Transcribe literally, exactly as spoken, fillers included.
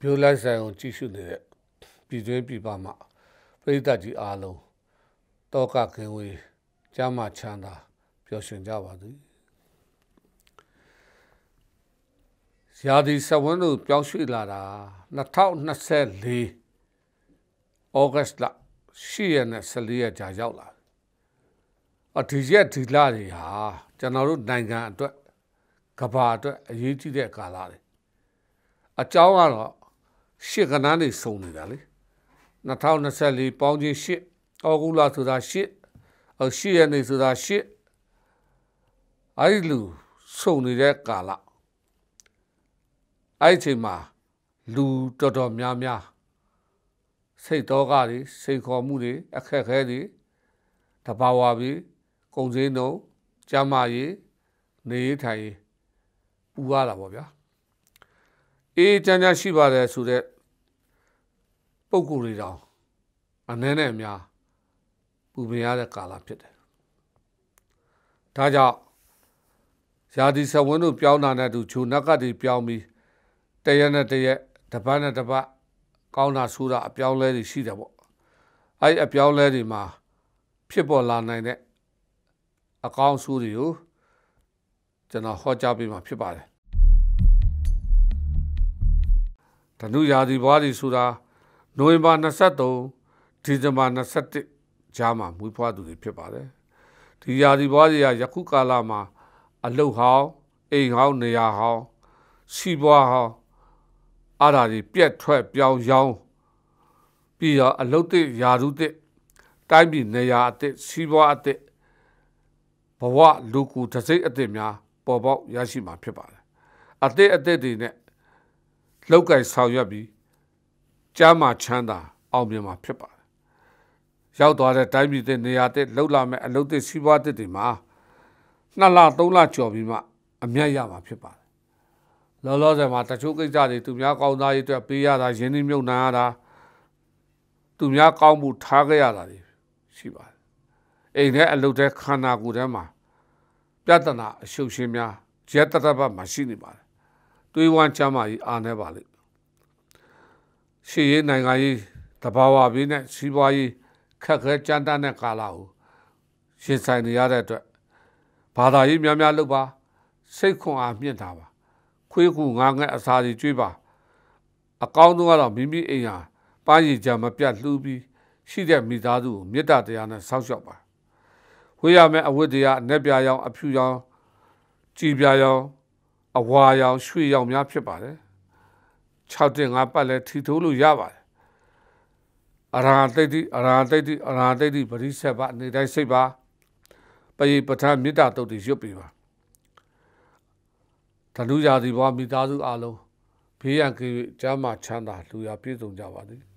မျိုးလိုက်ဆိုင်အောင်ကြည့်ရှုနေတဲ့ပြည်တွင်းပြည်ပမှာပရိသတ်ကြီးအားလုံးတောကကင်ဝေးကျမ်းမာချမ်းသာပျော်ရွှင်ကြပါစေ။ရာသီစက်ဝန်းတို့ပြောင်းရွှေ့လာတာနှစ်ထောင်နှစ်ဆယ်လေးဩဂတ်လရှစ်ရက်နဲ့ဆယ်လေးရက်ကြာရောက်လာ။အဒီရက်ဒီလတွေဟာကျွန်တော်တို့နိုင်ငံအတွက်ကမ္ဘာအတွက်အရေးကြီးတဲ့ကာလတွေအကြောင်းကတော့ရှစ်ကဏ္ဍတွေစုံနေတာလေနှစ်ထောင်နှစ်ဆယ်လေးပေါင်းချင်းရှစ်ဩဂုတ်လဆိုတာရှစ်အရှစ်ရက်နေဆိုတာရှစ်အဲ့လူစုံနေတဲ့ကာလအဲ့ချိန်မှာလူတော်တော်များများစိတ်တော်ကတွေစိတ်ခေါ်မှုတွေအခက်ခဲတွေတဘာဝပြီးကုန်စည်နှုန်းကျန်းမာရေးနေထိုင်ရေးပူရတာပေါ့ဗျာအေးချမ်းချမ်းရှိပါတယ်ဆိုတဲ့ပုံကိုယ်တွေတောင်အနည်းနဲ့အများပူပင်ရတဲ့ကာလဖြစ်တယ်ဒါကြောင့်ရာသီစဝန်းတို့ပြောင်းတာနဲ့တူဂျိုနက်ကတွေပြောင်းပြီးတရက်နဲ့တရက်တပတ်နဲ့တပတ်ကောင်းတာဆိုးတာအပြောင်းလဲတွေရှိတယ်ပေါ့အဲ့အပြောင်းလဲတွေမှာဖြစ်ပေါ်လာနိုင်တဲ့အကောင်းဆိုးတွေကိုကျွန်တော်ဟောကြားပေးမှာဖြစ်ပါတယ်ဓနုရာသီဘွားတွေဆိုတာနိုဝင်ဘာ၂၃ဒီဇင်ဘာ၂၁ကြားမှာမွေးဖွားသူတွေဖြစ်ပါတယ်ဒီရာသီဘွားတွေကယခုကာလမှာအလုတ်ဟောင်းအိမ်ဟောင်းနေရာဟောင်းစီးပွားဟောင်းအားဓာတွေပြက်ထွက်ပြောင်းရောင်းပြီးတော့အလုတ်တစ်ယာရုတစ်တိုင်းပြည်နေရာအတစ်စီးပွားအတစ်ဘဝလူကူတစိမ့်အတစ်များပေါ်ပေါက်ရရှိမှာဖြစ်ပါတယ်အတစ်အတစ်တွေနဲ့လောက်ကင်ဆောင်ရွက်ပြီးကျမ်းမာချမ်းသာအောင်မြင်မှာဖြစ်ပါတယ်ရောက်သွားတဲ့တိုင်းပြည်တဲ့နေရာတဲ့လှုပ်လာမဲ့အလုတ်တစ်စီးပွားတစ်တွေမှာနှစ်လသုံးလကျော်ပြီးမှအမြတ်ရမှာဖြစ်ပါတယ်လောလောဆယ်မှာတချို့ကိစ္စတွေသူများကောင်းသားရေးအတွက်ပေးရတာရင်းနှီးမြှုပ်နှံရတာသူများကောင်းမှုထားခဲ့ရတာတွေရှိပါတယ်အိမ်ထဲအလုတ်ထဲခန္ဓာကိုယ်ထဲမှာပြဿနာအရှုပ်ရှင်းများရက်တရပတ်မှာရှိနေပါတယ်တွေးဝမ်းချမ်းသာကြီးအားနေပါလိမ့်ရှေ့ရေးနိုင်ငံရေးတဘာဝဘေးနဲ့စီးပွားရေးခက်ခဲကြမ်းတမ်းတဲ့ကာလကိုရင်ဆိုင်နေရတဲ့အတွက်ဘာသာရေးများများလုပ်ပါစိတ်ခွန်အားမြင့်တာပါခွေးကူငါးငှက်အစာတွေကျွေးပါအကောင်းဆုံးကတော့မိမိအိမ်ဟာပန်းရည်ကြမပြတ်လှူပြီးရှိတဲ့မိသားစုကိုမေတ္တာတရားနဲ့ဆောက်ရှောက်ပါဝေးရမယ့်အဝတ်တရားအနက်ပြာရောင်အဖြူရောင်ကြည်ပြာရောင်အဝါရောင်ရွှေရောင်များဖြစ်ပါတယ်၆တင်ငါပတ်လဲထီထိုးလို့ရပါတယ်အရဟံတိတ်တိအရဟံတိတ်တိအရဟံတိတ်တိပရိစ္ဆေဘနေတိုင်းစိတ်ပါပရိပဋ္ဌာမေတ္တာတုတ်တွေရွတ်ပေးပါဓနုရာသီဘဝမိသားစုအလုံးဘေးရန်ကင်းကျမ်းမာချမ်းသာလူရပြည့်စုံကြပါသည်